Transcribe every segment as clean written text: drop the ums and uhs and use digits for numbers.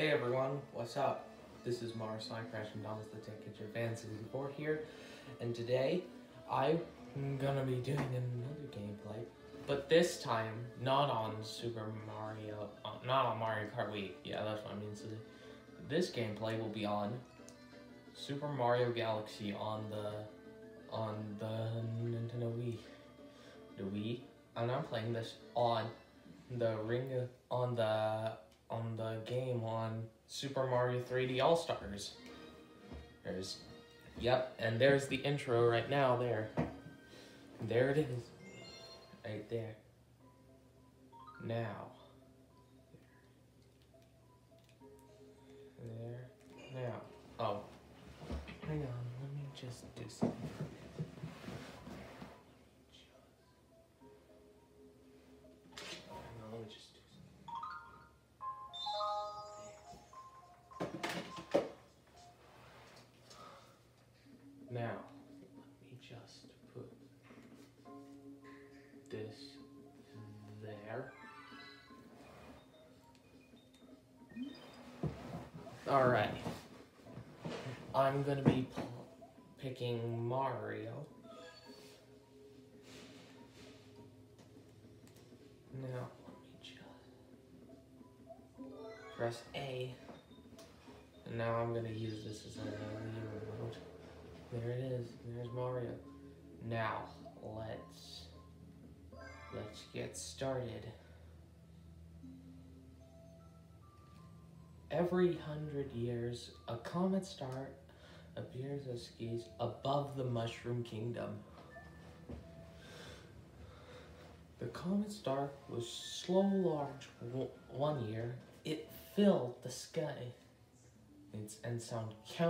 Hey everyone, what's up? This is Mars Crash and Thomas the Tech Kitchen Fan 64 here, and today I'm gonna be doing another gameplay, but this time not on not on Mario Kart Wii. Yeah, that's what I mean. So this gameplay will be on Super Mario Galaxy on the Nintendo Wii. The Wii, and I'm playing this on the game on Super Mario 3D All-Stars. And there's the intro right now there. There it is. Right there. Now. There. Now. Oh. Hang on, let me just do something. Let me just do something. Now, let me just put this there. Alright. I'm gonna be picking Mario. Now, let me just press A. And now I'm gonna use this as a remote. There it is. There's Mario. Now, let's get started. Every 100 years, a comet star appears as skis above the Mushroom Kingdom. The comet star was so large one year, it filled the sky. And found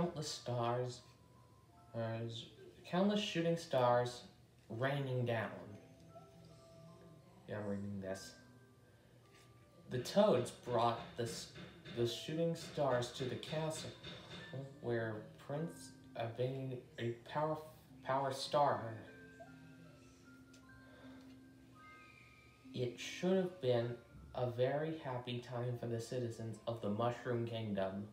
countless shooting stars raining down. Yeah, I'm reading this. The Toads brought the shooting stars to the castle, where Prince obtained a power star. It should have been a very happy time for the citizens of the Mushroom Kingdom.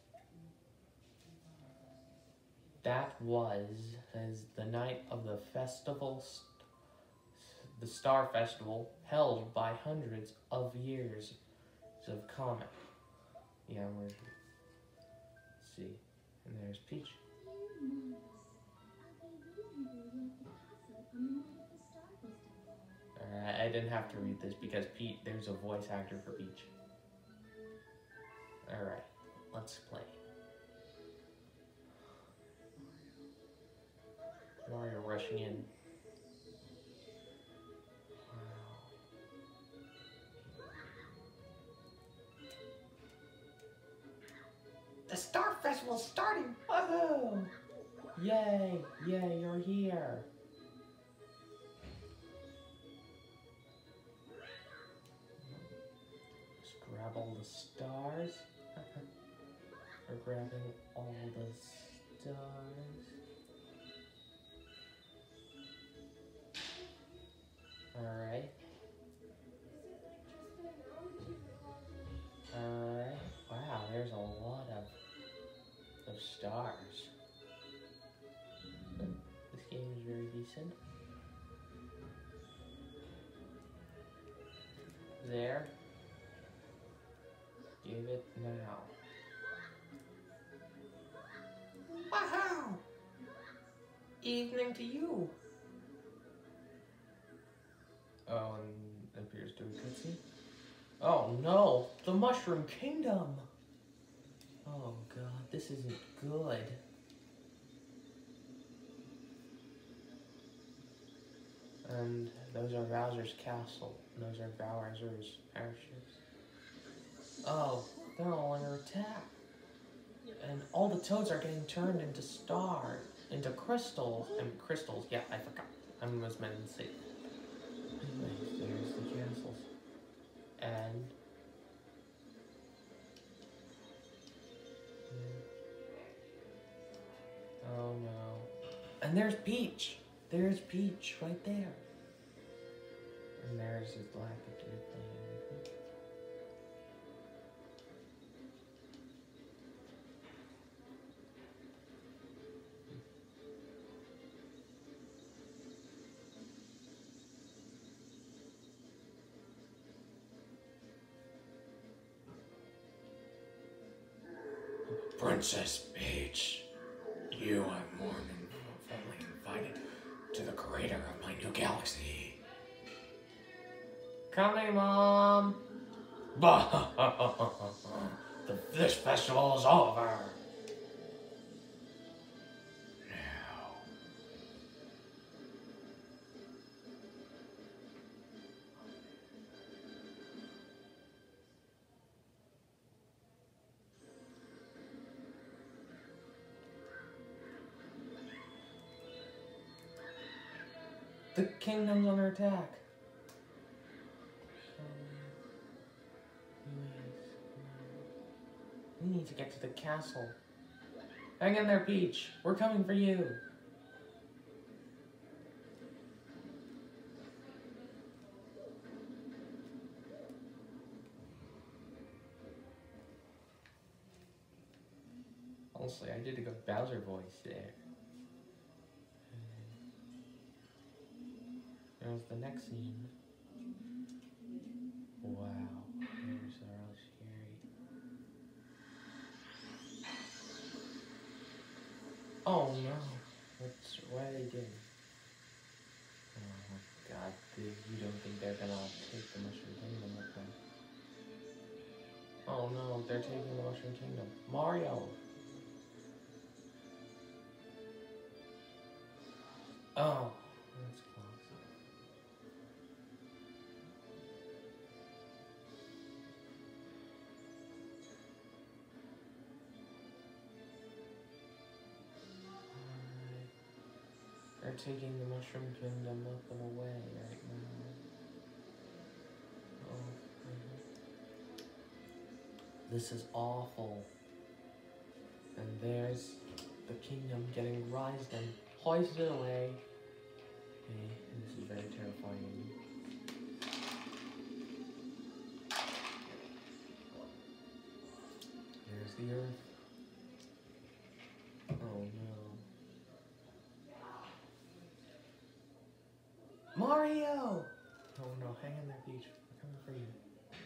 That was as the night of the festival, the Star Festival, held by hundreds of years of comet. Yeah, let's see. And there's Peach. Alright, I didn't have to read this because there's a voice actor for Peach. Alright, let's play. Mario rushing in. Wow. The Star Festival's starting! Woohoo! Yay! Yay, you're here! Let's grab all the stars. We're grabbing all the stars. Alright. Alright. Wow, there's a lot of stars. This game is very decent. There. Give it now. Wow! Evening to you. Oh, and it appears to be cutscene. Oh no, the Mushroom Kingdom! Oh god, this isn't good. And those are Bowser's castle. Those are Bowser's airships. Oh, they're all under attack. And all the Toads are getting turned into crystals. Crystals, yeah, I forgot. I was meant to say. Anyways, there's the castles. And oh no. And there's Peach. There's Peach right there. And there's his Lakitu thing. Princess Peach, you are more than formally invited to the creator of my new galaxy. Coming, Mom! This festival is over. Now. The kingdom's under attack. We need to get to the castle. Hang in there, Peach. We're coming for you. Honestly, I did a good Bowser voice there. There's the next scene. Wow, there's real scary. Oh no, what are they doing? Oh god, dude, you don't think they're gonna take the Mushroom Kingdom with them? Oh no, they're taking the Mushroom Kingdom. Mario! Oh, that's close. They're taking the Mushroom Kingdom with them away right now. Oh, this is awful. And there's the kingdom getting raised and hoisted away. Okay, this is very terrifying. There's the earth. Oh no. Mario! Oh no, hang in there, Peach. We're coming for you.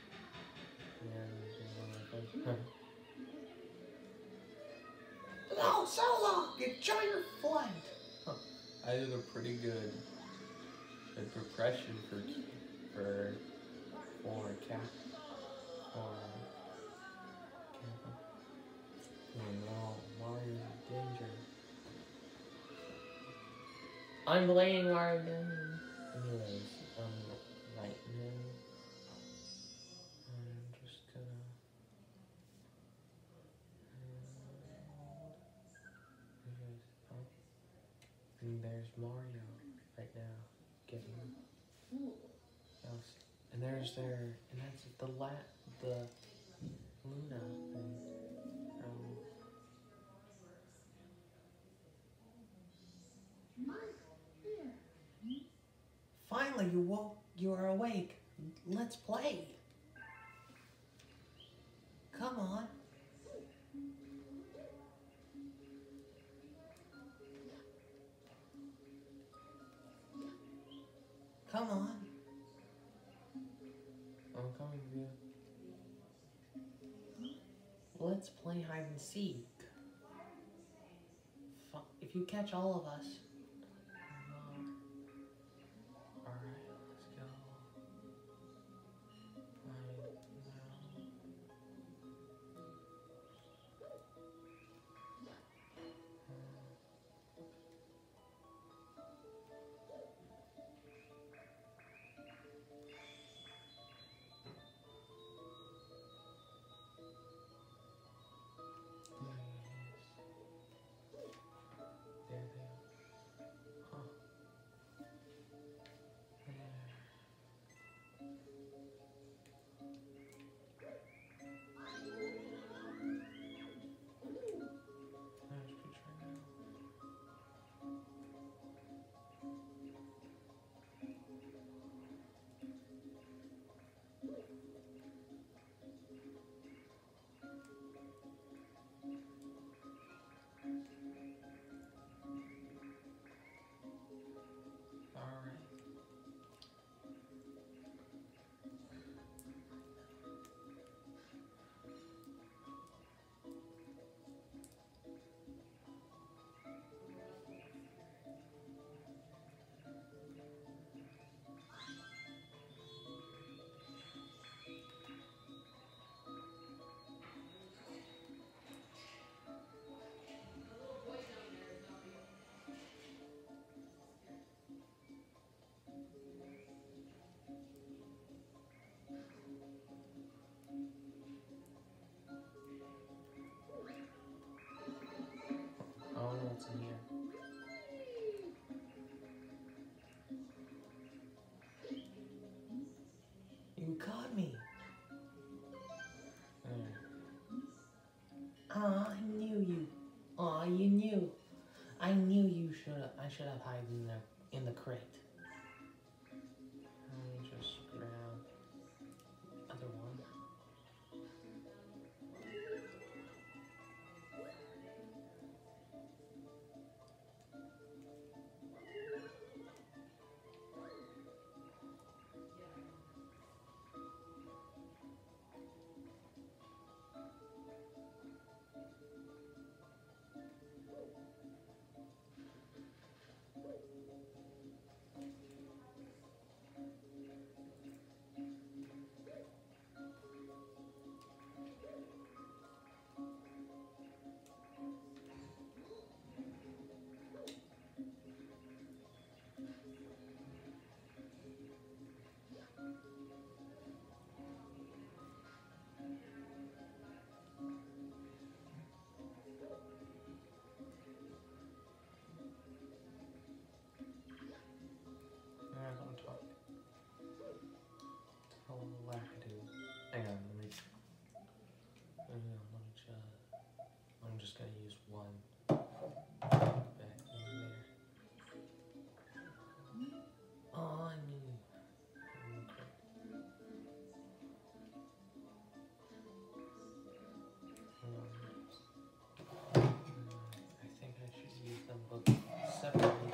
Yeah, no, Solo! Enjoy your flight! Huh. I did a pretty good impression for Cap. Oh no, Mario's in danger. I'm blaming Mario again. Anyways, right now, I'm just gonna. And there's Mario right now getting else. And there's and that's the Luna thing. Finally, you are awake. Let's play. Come on. Come on. I'm coming to you. Let's play hide and seek. If you catch all of us. Alright, let's go. There they are. talk. Wackadoo. Hang on, I'm just gonna use one back in there. Oh, I mean, I think I should use them both separately.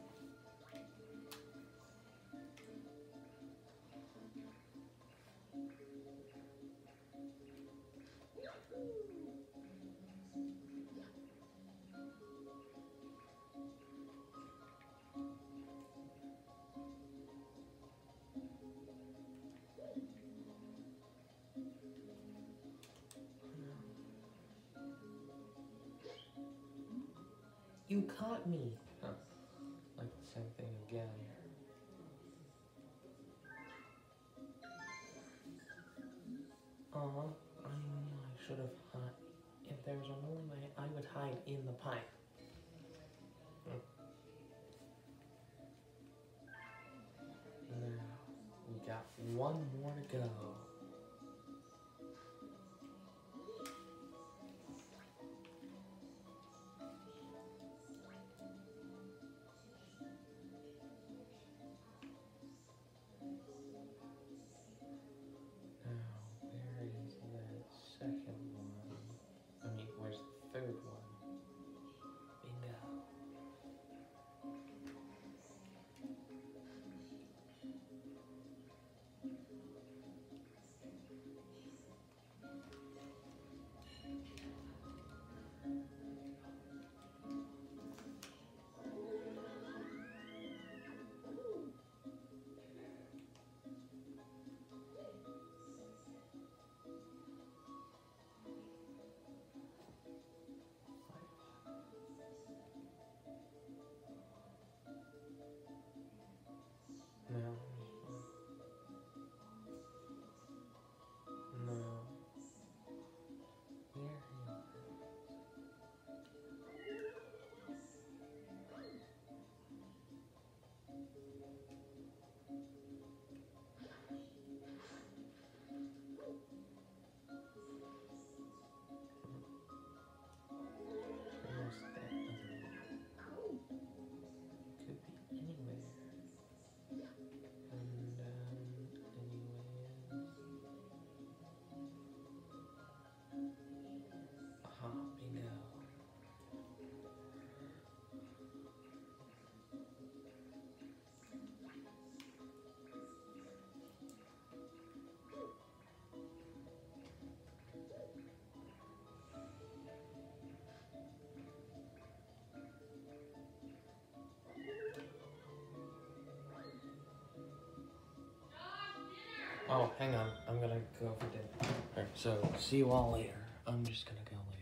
You caught me! Huh. Like the same thing again. I knew I should have hid. If there was only way, I would hide in the pipe. Now, we got one more to go. Second one. I mean, where's the third one? Bingo. No. No. Where is it? Where's that other one? Could be anywhere. And aha, bingo. Oh, hang on. I'm gonna go for dinner. Alright, so see you all later. I'm just gonna go later.